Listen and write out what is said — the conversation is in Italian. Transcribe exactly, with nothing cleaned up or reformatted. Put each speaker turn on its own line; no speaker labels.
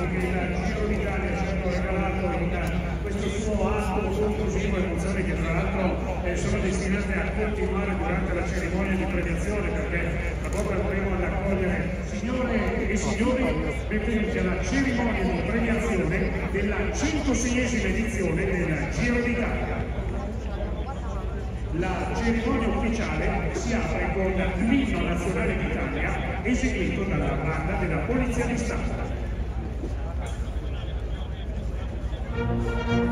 che il Giro d'Italia ci hanno regalato in questo suo atto conclusivo, emozioni che tra l'altro eh, sono destinate a continuare durante la cerimonia di premiazione, perché tra poco andremo ad accogliere. Signore e signori, benvenuti alla cerimonia di premiazione della centoseiesima edizione del Giro d'Italia. La cerimonia ufficiale si apre con l'inno nazionale d'Italia eseguito dalla banda della Polizia di Stato.